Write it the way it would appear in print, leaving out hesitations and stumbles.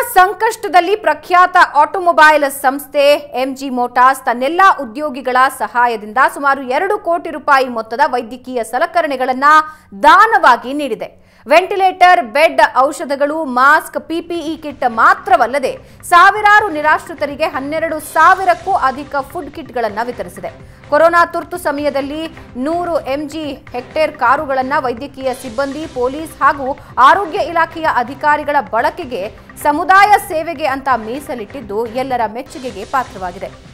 ಸಂಕಷ್ಟದಲ್ಲಿ ಪ್ರಖ್ಯಾತ ಆಟೋಮೊಬೈಲ್ ಸಂಸ್ಥೆ ಎಂಜಿ ಮೋಟಾರ್ಸ್ ತನ್ನೆಲ್ಲ ಉದ್ಯೋಗಿಗಳ ಸಹಾಯದಿಂದ ಸುಮಾರು 2 ಕೋಟಿ ರೂಪಾಯಿ ಮೊತ್ತದ ವೈದ್ಯಕೀಯ ಸಲಕರಣೆಗಳನ್ನು ದಾನವಾಗಿ ನೀಡಿದೆ. ವೆಂಟಿಲೇಟರ್, ಬೆಡ್, ಔಷಧಗಳು, ಮಾಸ್ಕ್, ಪಿಪಿಇ ಕಿಟ್ ಮಾತ್ರವಲ್ಲದೆ ಸಾವಿರಾರು ನಿರಾಶ್ರಿತರಿಗೆ 12,000ಕ್ಕೂ ಅಧಿಕ ಫುಡ್ ಕಿಟ್ಗಳನ್ನು ವಿತರಿಸಿದೆ. ಕೊರೋನಾ ತುರ್ತು ಸಮಯದಲ್ಲಿ 100 ಎಂಜಿ ಹೆಕ್ಟೇರ್ ಕಾರುಗಳನ್ನು ವೈದ್ಯಕೀಯ ಸಿಬ್ಬಂದಿ, ಪೊಲೀಸ್ ಹಾಗೂ ಆರೋಗ್ಯ ಇಲಾಖೆಯ ಅಧಿಕಾರಿಗಳ ಬಳಕೆಗೆ ಸಮುದಾಯ ಸೇವೆಗೆ ಅಂತ ಮೀಸಲಿಟ್ಟಿದ್ದು ಎಲ್ಲರ ಮೆಚ್ಚುಗೆಗೆ ಪಾತ್ರವಾಗಿದೆ.